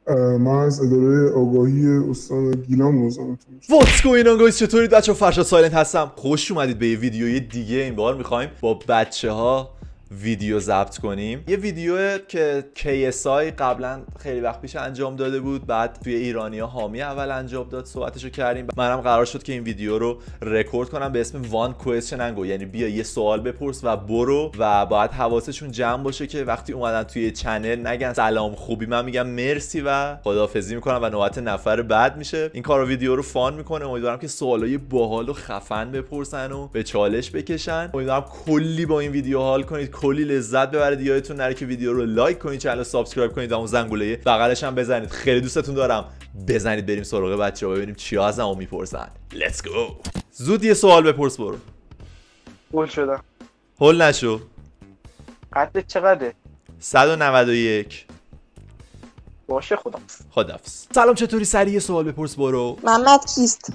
من از اداره آگاهی استان گیلان مزاحمتون میشم. What's going on guys؟ چطورید بچه‌ها؟ فرشاد سایلنت هستم. خوش اومدید به یه ویدیوی دیگه. این بار می‌خوایم با بچه‌ها ویدیو ضبط کنیم. یه ویدیو که KSI قبلا خیلی وقت پیش انجام داده بود، بعد توی ایرانیا حامی اول انجام داد، صحبتشو کردیم. منم قرار شد که این ویدیو رو رکورد کنم به اسم One Question and Go، یعنی بیا یه سوال بپرس و برو، و باید حواسشون جمع باشه که وقتی اومدن توی چنل نگن سلام خوبی، من میگم مرسی و خداحافظی میکنم و نوبت نفر بعد میشه. این کارو ویدیو رو فان میکنه. امیدوارم که سوالای باحال و خفن بپرسن و به چالش بکشن. امیدوارم کلی با این ویدیو حال کنید، کلی لذت ببرید. یادتون نره که ویدیو رو لایک کنید، چنل رو سابسکرایب کنید و اون زنگوله بغلش هم بزنید. خیلی دوستتون دارم. بزنید بریم سراغ بچه‌ها ببینیم چیا از ما میپرسن. Let's go. زود یه سوال بپرس برو. هول شدم. هول نشو. قدت چقدره؟ 191. باشه خدافظ. سلام چطوری؟ سریع یه سوال بپرس برو. محمد کیست؟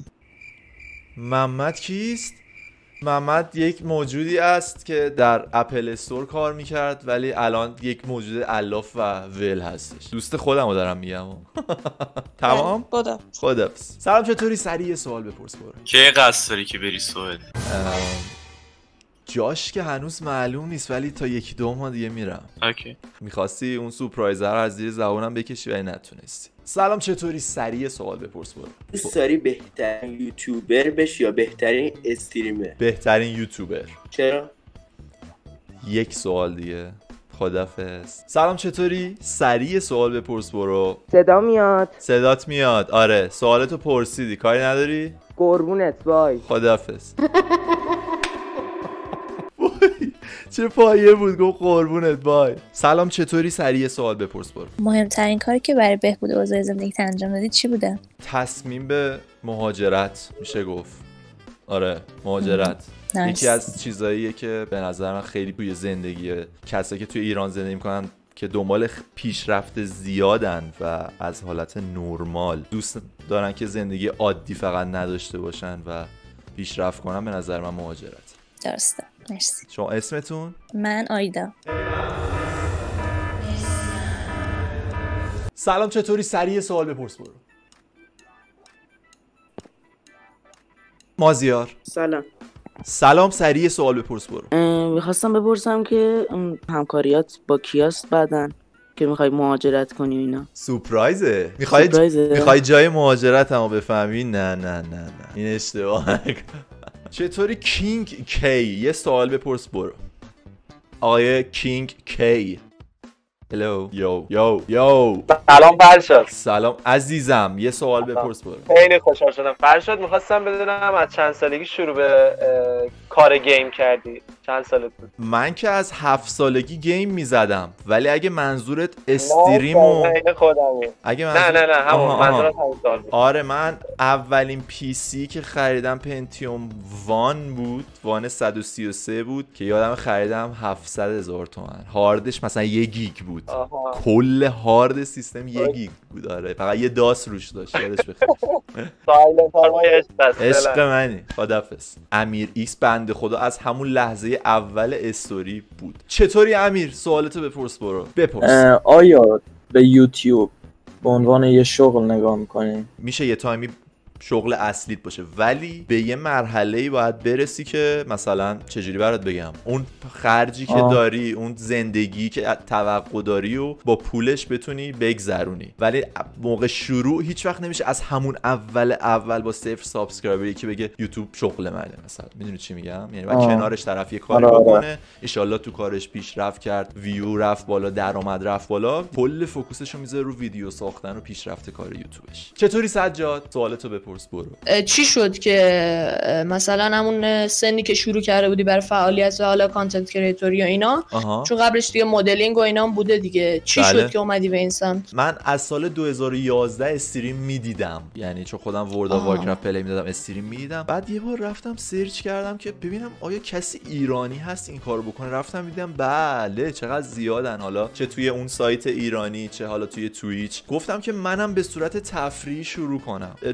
محمد کیست؟ محمد یک موجودی است که در اپل استور کار میکرد ولی الان یک موجود الاف و ول هستش. دوست خودم رو دارم میگم. تمام؟ خدافظ. سلام چطوری؟ سریع یه سوال بپرس برو. کی قصد داری که بری سوئد؟ جاش که هنوز معلوم نیست ولی تا یکی دو ماه دیگه میرم. اوکی. میخواستی اون سورپرایزر رو از زیر زبونم بکشی ولی نتونستی. سلام چطوری؟ سریع سوال بپرس برو. دوست داری بهترین یوتیوبر بشی یا بهترین استریمر؟ بهترین یوتیوبر. چرا؟ یک سوال دیگه. خدافظ. سلام چطوری؟ سریع سوال بپرس برو. صدا میاد؟ صدات میاد. آره سوالتو پرسیدی، کاری نداری؟ قربونت بای. خدافظ. چه پایه بود گفت قربونت بای. سلام چطوری؟ سریع سوال بپرس برو. مهمترین کاری که برای بهبود اوضاع زندگیت انجام دادی چی بوده؟ تصمیم به مهاجرت میشه گفت. آره مهاجرت یکی از چیزاییه که به نظر من خیلی توی زندگی کسایی که توی ایران زندگی میکنن که دنبال پیشرفت زیادن و از حالت نرمال دوست دارن که زندگی عادی فقط نداشته باشن و پیشرفت کنن، به نظر من مهاجرت. درسته. مرسی. شما اسمتون؟ من آیدا. سلام چطوری؟ سریع سوال بپرس برو. مازیار. سلام سریع سوال بپرس برو. میخواستم بپرسم که همکاریات با کیاست بعدن که میخوای مهاجرت کنی اینا؟ سورپرایزه. میخوای جای مهاجرت همو بفهمی؟ نه این اشتباهه. چطوری کینگ کی؟ یه سوال بپرس برو. آقای کینگ کی. هلو. یو. سلام فرشاد. سلام عزیزم. یه سوال بپرس برو. خیلی خوشحال شدم فرشاد. میخواستم بدونم از چند سالگی شروع به کار گیم کردی؟ چند سالت بود؟ من که از 7 سالگی گیم میزدم، ولی اگه منظورت استریم و اگه نه همون منظورت همون سال بود. آره من اولین پی سی که خریدم پنتیوم وان بود، وان 133 بود که یادم خریدم 700,000 تومان. هاردش مثلا 1 گیگ بود. کل هارد سیستم 1 گیگ بود. آره فقط یه داس روش داشت. یادش بخیر. سایلنت آرمای عشق منی. خدافظ. امیر ایکس بنده خدا از همون لحظه اول استوری بود. چطوری امیر؟ سوالتو بپرس برو. بپرس. آیا به یوتیوب به عنوان یه شغل نگاه میکنی؟ میشه یه تایمی شغل اصلیت باشه، ولی به یه مرحله‌ای باید برسی که مثلا چجوری برات بگم، اون خرجی که داری، اون زندگی که توقع داری و با پولش بتونی بگذرونی. ولی موقع شروع هیچ وقت نمیشه از همون اول با 0 سابسکرایبری که بگه یوتیوب شغل منه مثلا. میدونی چی میگم؟ یعنی بعد کنارش طرف یه کاری بکنه، ان شاءالله تو کارش پیشرفت کرد، ویو رفت بالا، درآمد رفت بالا، کل فوکوسشو میذاره رو ویدیو ساختن و پیشرفت کار یوتیوبش. چطوری سجاد؟ سوالتو بپرس برو. چی شد که مثلا همون سنی که شروع کرده بودی برای فعالیت حالا کانتنت کریتور یا اینا، چون قبلش دیگه مدلینگ و اینا هم بوده دیگه، چی شد که اومدی به این سمت؟ من از سال 2011 استریم میدیدم، یعنی چون خودم ورد آف وارکرافت پلی میدادم استریم میدیدم. بعد یه بار رفتم سرچ کردم که ببینم آیا کسی ایرانی هست این کارو بکنه. رفتم دیدم بله چقدر زیادن، حالا چه توی اون سایت ایرانی چه حالا توی توییچ. گفتم که منم به صورت تفریحی شروع کنم. دیدم که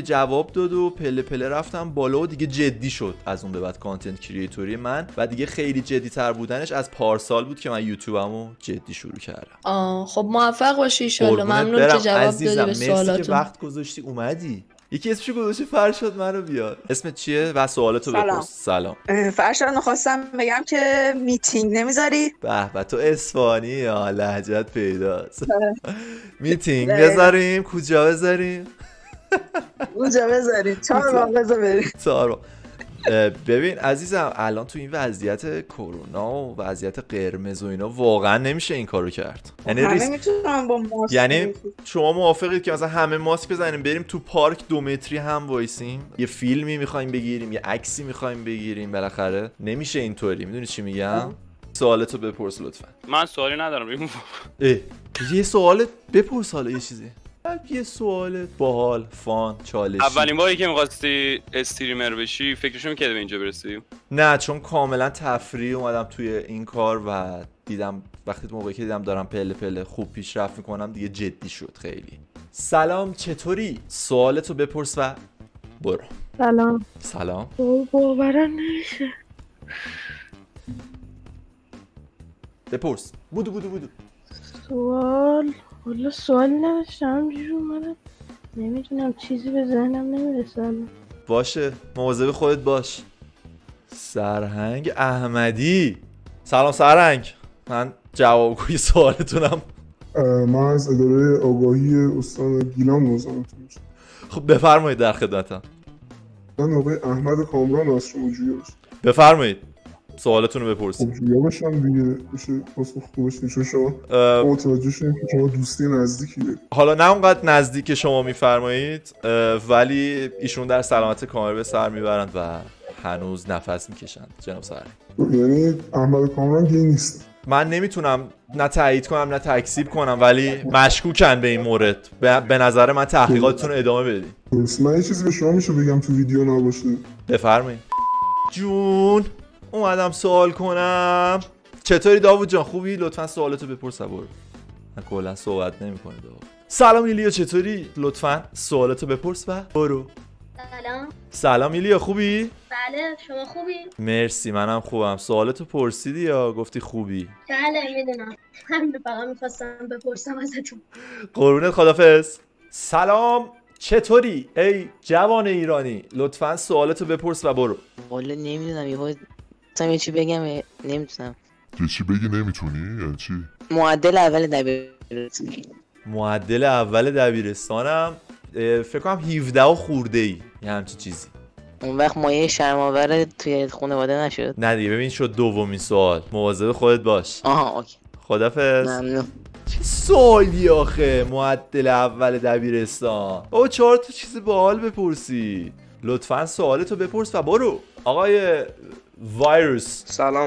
جواب داد و پله پله رفتم بالا و دیگه جدی شد. از اون به بعد کانتنت کریئتوری من و دیگه خیلی جدی تر بودنش از پارسال بود که من یوتیوبمو جدی شروع کردم. خب موفق باشی ان شاء الله. ممنون که جواب دادی به سوالاتم. مرسی که وقت گذاشتی اومدی. یکی اسمشو گذاشته فرشاد، منو بیار. اسمت چیه و سوالاتو بپرس. سلام. فرشاد می‌خواستم بگم که میتینگ نمیذاری؟ به تو اصفهانی یا لهجت پیداست. میتینگ بذاریم کجا بذاریم؟ اونجا بذاریم. 4 واقعه بریم. 4 ببین عزیزم الان تو این وضعیت کرونا و وضعیت قرمز و اینا واقعا نمیشه این کارو کرد. یعنی نمیتونم با ماسک. یعنی شما موافقید که مثلا همه ماسک بزنیم بریم تو پارک 2 متری هم وایسیم؟ یه فیلمی میخوایم بگیریم، یه عکسی میخوایم بگیریم، بالاخره نمیشه اینطوری. میدونی چی میگم؟ سوالتو بپرس لطفا. من سوالی ندارم. یه سوال بپرس حالا یه چیزی. یه سوال باحال، فان، چالشی. اولین باری که می‌خواستی استریمر بشی فکرشو می‌کردی به اینجا برسی؟ نه، چون کاملا تفریحی اومدم توی این کار و دیدم وقتی موقعی که دیدم دارم پله پله خوب پیشرفت میکنم دیگه جدی شد خیلی. سلام چطوری؟ سوالتو بپرس و برو. سلام. باورم نمیشه. بپرس. بودو. سوال نداشتم، همجوری اومدم. نمیدونم، چیزی به ذهنم نمیرسه. باشه، مواظب خودت باش. سرهنگ احمدی. سلام سرهنگ. من جوابگوی سوالتونم. من از اداره آگاهی استان گیلان مزاحمتون میشم. خب بفرمایید، در خدمتم. من آقای احمد کامران از شما جویا باشم. بفرمایید سوالتون رو بپرسید. خب جویا باشم دیگه، بشه پاسخ خوب باشین، چون شما متوجه شدیم که شما دوستی نزدیکی دارید. حالا نه اونقدر نزدیک شما میفرمایید، ولی ایشون در سلامت کامل به سر میبرند و هنوز نفس میکشند جناب سرهنگ. یعنی احمد کامران گی نیست؟ من نمیتونم نه تایید کنم نه تکذیب کنم، ولی مشکوکن به این مورد. به نظر من تحقیقاتتون رو ادامه بدید. من یه چیزی به شما میشه بگم تو ویدیو نباشه؟ بفرمایید. جون اومدم سوال کنم. چطوری داوود جان، خوبی؟ لطفا سوالتو بپرس برو. من کلا صحبت نمی‌کنم داوود. سلام ایلیا، چطوری؟ لطفا سوالتو بپرس و برو. سلام ایلیا، خوبی؟ بله، شما خوبی؟ مرسی، منم خوبم. سوالتو پرسیدی یا گفتی خوبی؟ بله میدونم، همین رو فقط میخواستم بپرسم ازتون. قربونت، خدافظ. سلام چطوری ای جوان ایرانی؟ لطفا سوالتو بپرس و برو. والا نمیدونم، یه چی بگم نمیتونم. یه چی بگی نمیتونی؟ یعنی چی؟ معدل اول دبیرستان. معدل اول دبیرستانم فکر کنم 17 و خورده ای، یه همچین چیزی. اون وقت مایه شرم‌آور توی خانواده نشد؟ نه دیگه، ببین شد دومین سوال. مواظب خودت باش. آها اوکی. خدافظ. ممنون. چه سوالی آخه؟ معدل اول دبیرستان. او 4 تا چیز باحال بپرسی. لطفا سوالتو بپرس و برو. آقای وایروس.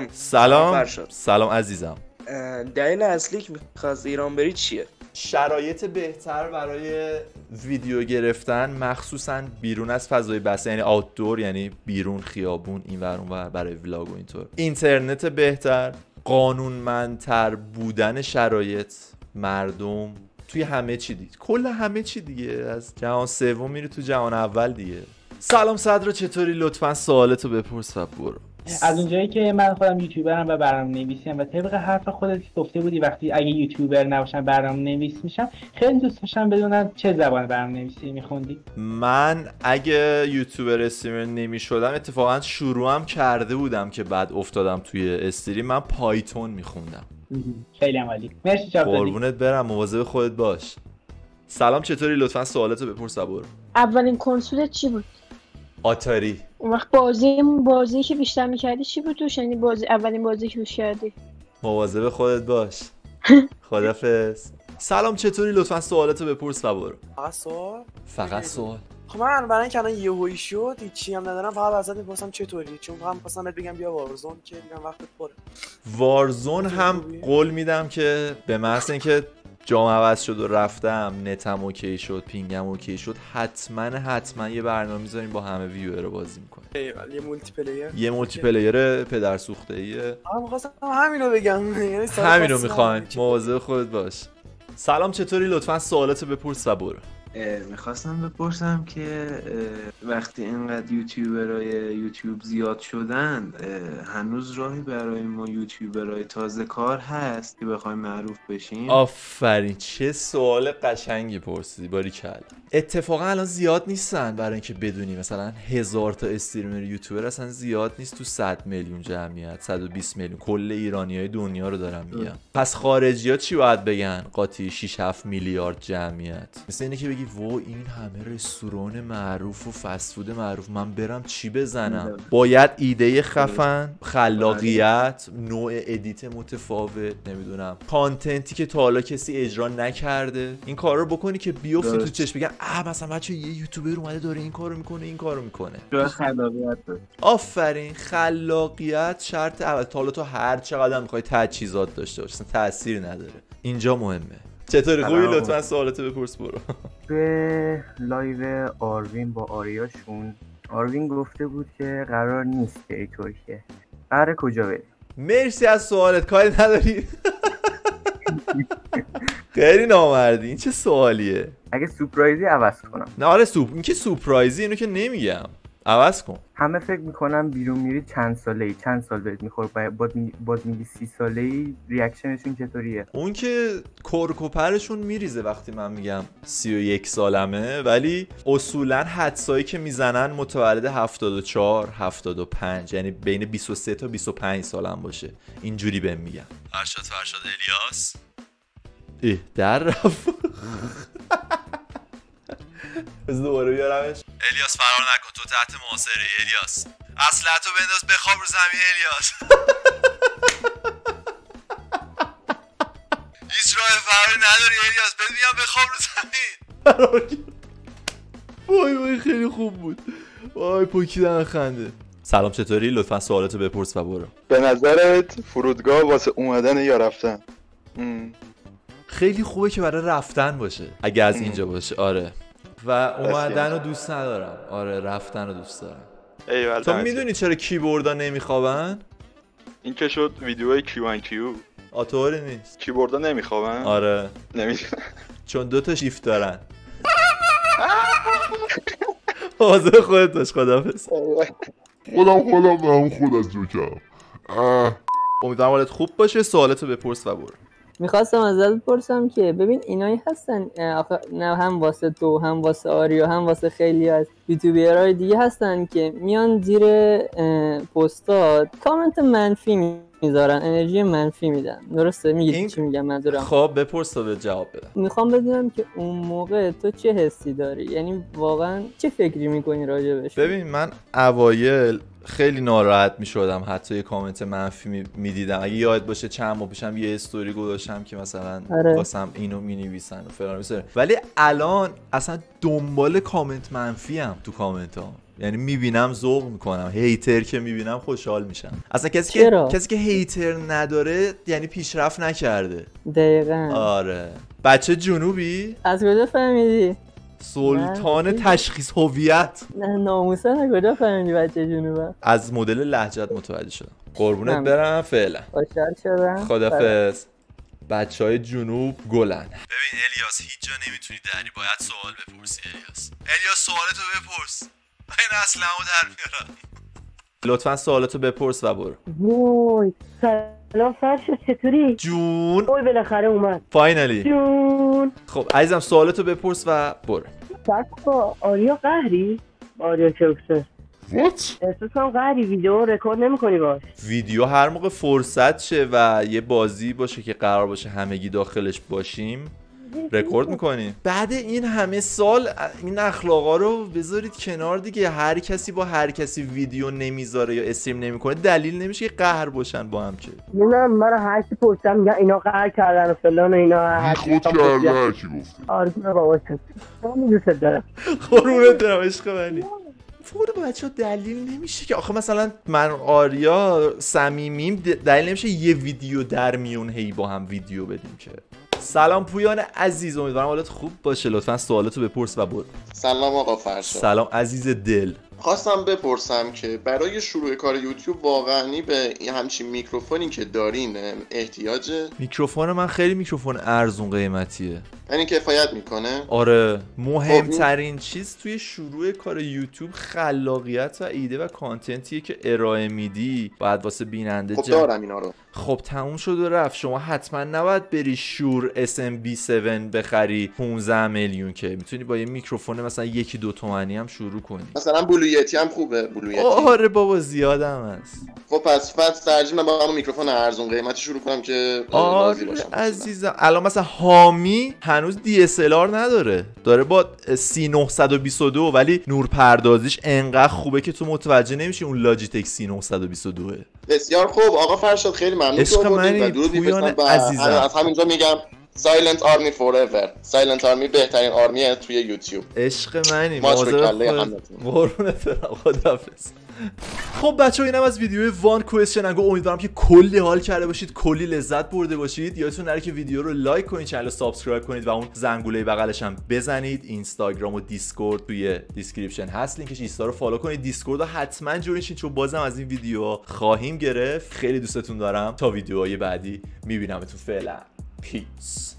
سلام عزیزم. دلیل اصلی که می‌خواست ایران بری چیه؟ شرایط بهتر برای ویدیو گرفتن، مخصوصا بیرون از فضای بسته، یعنی آوتدور، یعنی بیرون خیابون این ور اون ور، برای ولاگ و اینطور. اینترنت بهتر، قانونمندتر بودن شرایط، مردم توی همه چی دید، کل همه چی دیگه، از جهان سوم میری تو جهان اول دیگه. سلام صدرا، چطوری؟ لطفا سوالتو بپرس و برو. از اونجایی که من خودم یوتیوبرم و برنامه‌نویسم و طبق حرف خودت که گفته بودی وقتی اگه یوتیوبر نباشم برنامه‌نویس میشم، خیلی دوست داشتم بدونم چه زبان برنامه‌نویسی میخوندی؟ من اگه یوتیوبر استریمر نمیشدم، اتفاقا شروعم کرده بودم که بعد افتادم توی استریم، من پایتون میخوندم. خیلی عالی، مرسی جواب دادی. قربونت برم، مواظب خودت باش. سلام چطوری؟ لطفا سوالتو بپرس و برو. اولین کنسولت چی بود؟ آتاری. اون وقت بازی که بیشتر میکردی چی بود توش؟ یعنی اولین بازی که توش کردی؟ مواظب خودت باش. خدافظ. سلام چطوری؟ لطفا سوالتو بپرس و برو. فقط سوال. خب من برای اینکه الان یهویی شد هیچی هم ندارم، فقط ازت میپرسم چطوری، چون فقط می‌خواستم بهت بگم بیا وارزون که دیگه وقتت پره. وارزون هم قول میدم که به محض اینکه جام عوض شد و رفتم، نتم اوکی شد، پینگم اوکی شد، حتما یه برنامه میذاریم با همه ویور رو بازی میکنیم. یه مولتی پلیر پدر سوخته ایه. می‌خواستم همینو بگم، یعنی همینو میخواین. مواظب خودت باش. سلام چطوری؟ لطفا سوالاتو بپرس و برو. میخواستم بپرسم که وقتی اینقدر یوتیوبرای یوتیوب زیاد شدن هنوز راهی برای ما یوتیوبرای تازه کار هست که بخوایم معروف بشیم؟ آفرین، چه سوال قشنگی پرسیدی، باریکلا. اتفاقا الان زیاد نیستن، برای اینکه بدونی مثلا 1000 تا استریمر یوتیوبر اصلا زیاد نیست تو 100 میلیون جمعیت، 120 میلیون کل ایرانیای دنیا رو دارم میگم. پس خارجی‌ها چی باید بگن؟ قاطی 6 7 میلیارد جمعیت. مثل اینه که بگی وای این همه رستوران معروف و فست فود معروف، من برم چی بزنم؟ باید ایده خفن، خلاقیت، نوع ادیت متفاوت، نمیدونم کانتنتی که تا حالا کسی اجرا نکرده، این کار رو بکنی که بیفتی تو چشم بگن مثلا بچه یه یوتیوبر اومده داره این کارو میکنه، این کارو میکنه. خلاقیت. آفرین، خلاقیت شرط اول. تا حالا تو هر چقدر میخوای تجهیزات داشته باشی تأثیر نداره، اینجا مهمه. چطوری خوبی؟ لطفا سوالاتو بپرس برو. به لایو آروین با آریاشون، آروین گفته بود که قرار نیست که ترکیه، قراره کجا بری؟ مرسی از سوالت، کاری نداری. خیلی نامردی، این چه سوالیه؟ اگه سورپرایزی عوض کنم. نه آره این که سورپرایزی، اینو که نمیگم، عوض کن. همه فکر میکنم بیرون میری چند ساله‌ای، چند سال بهت میخوره، باز میگی 30 ساله‌ای، ریاکشنشون چطوریه؟ اون که کرکوپرشون میریزه وقتی من میگم 31 سالمه، ولی اصولا حدسایی که میزنن متولد 74 75، یعنی بین 23 تا 25 سالم باشه، اینجوری بهم میگم. فرشاد الیاس در رفت. بذار دوباره بیارمش. الیاس فرار نکن، تو تحت محاصره. الیاس اسلحه‌تو بنداز بخواب رو زمین. الیاس هیچ راه فراری نداری الیاس، بهت میگم بخواب رو زمین. وای خیلی خوب بود، وای پوکیدن خنده. سلام چطوری؟ لطفا سوالاتو بپرس و برو. به نظرت فرودگاه واسه اومدن یا رفتن؟ خیلی خوبه که برای رفتن باشه اگه از اینجا باشه. آره، و اومدن رو دوست ندارم. آره، رفتن رو دوست دارم. تو میدونی چرا کیبوردها نمیخوابن؟ این که شد ویدیوهای Q&Q. آطوری نیست، کیبوردها نمیخوابن؟ آره نمیدونم، چون 2 تا شیفت دارن. حاضر خودت باش. خداحافظ. خودم به هم خود از جوکم. امیدوارم حالت خوب باشه. سوالتو بپرس و برو. میخواستم ازت بپرسم که ببین اینایی هستن نه هم واسه تو، هم واسه آریا، هم واسه خیلی از یوتیوبرهای دیگه هستن که میان زیر پستات کامنت منفی میذارن، انرژی منفی میدن. درسته میگی چی میگم منظورم؟ خب بپرس تا به جواب بدم. میخوام بدونم که اون موقع تو چه حسی داری، یعنی واقعا چه فکری میکنی راجبش؟ ببین من اوایل خیلی ناراحت میشدم، حتی یه کامنت منفی میدیدم. اگه یاد باشه چند ماه پیشم یه استوری گذاشتم که مثلا واسم اینو مینویسن و فلان میسه، ولی الان اصلا دنبال کامنت منفی ام تو کامنت ها. یعنی میبینم ذوق میکنم، هیتر که میبینم خوشحال میشم. اصلا کسی که هیتر نداره یعنی پیشرفت نکرده. دقیقاً. آره. بچه جنوبی؟ از کجا فهمیدی؟ سلطان تشخیص هویت. نه ناموسن کجا فهمیدی بچه جنوبه؟ از مدل لهجت متوجه شدم. قربونت برم. فعلا خوشحال شدم. خدافظ. بچهای جنوب گلن. ببین الیاس هیچ جا نمیتونی دری، باید سوال بپرسی. الیاس سوالتو بپرس، این اصلمو در میارم. لطفا سوالتو بپرس و برو. وای سلام فرشاد چطوری؟ جون. وای بالاخره اومد. فاینالی. جون. خب عزیزم سوالتو بپرس و برو. با آریا قهری؟ آریا چوکسر. احساس کنم قهری، ویدیو رکورد نمی‌کنی باش. ویدیو هر موقع فرصت شه و یه بازی باشه که قرار باشه همگی داخلش باشیم رکورد میکنیم. بعد این همه سال این اخلاقا رو بذارید کنار دیگه. هر کسی با هر کسی ویدیو نمیذاره یا استریم نمیکنه دلیل نمیشه که قهر باشن با هم. که من هر کی پستم میگن اینا قهر کردن و فلان و اینا. خود کرده چی گفتی؟ آره بابا من دوست دارم. قربونت برم عشق منی. فوق بچه‌ها دلیل نمیشه که آخه مثلا من آریا صمیمیم دلیل نمیشه یه ویدیو در میون هی با هم ویدیو بدیم. که سلام پویان عزیز، امیدوارم حالت خوب باشه. لطفا سوالاتو بپرس و برو. سلام آقا فرشاد. سلام عزیز دل. خواستم بپرسم که برای شروع کار یوتیوب واقعا به همچین میکروفونی که دارین احتیاجه؟ میکروفون من خیلی میکروفون ارزون قیمتیه. یعنی کفایت میکنه؟ آره، مهمترین چیز توی شروع کار یوتیوب خلاقیت و ایده و کانتنتیه که ارائه میدی. باید واسه بیننده خب دارم اینا رو. خب تموم شد و رفت. شما حتما نباید بری شور SMB7 بخری 15 میلیون که میتونی با یه میکروفون مثلا 1-2 تومانی هم شروع کنی. مثلا بلویتی هم خوبه. بلویتی آره بابا زیادم هست. خب پس ترجیح من با همون میکروفون ارزون قیمتی شروع کنم که راضی باشم. عزیزم الان مثلا حامی هنوز DSLR نداره، داره با C922 ولی نورپردازیش انقدر خوبه که تو متوجه نمیشی اون لاجیتک C922. بسیار خوب آقا فرشاد، خیلی ممنون عشق منی پویان عزیزم. از همینجا میگم سایلنت آرمی فوراور. سایلنت آرمی بهترین آرمیه توی یوتیوب. عشق منی مواظب قربونت برم. خداحافظ. خب بچه‌ها اینم از ویدیو وان کوئسچن انگو. امیدوارم که کلی حال کرده باشید، کلی لذت برده باشید. یادتون نره که ویدیو رو لایک کنید، چنل رو سابسکرایب کنید و اون زنگوله بغلش هم بزنید. اینستاگرام و دیسکورد توی دیسکریپشن هست، لینکش. اینستا رو فالو کنید، دیسکورد رو حتما جوین شید چون بازم از این ویدیوها خواهیم گرفت. خیلی دوستتون دارم. تا ویدیوهای بعدی میبینمتون. فعلا پیس.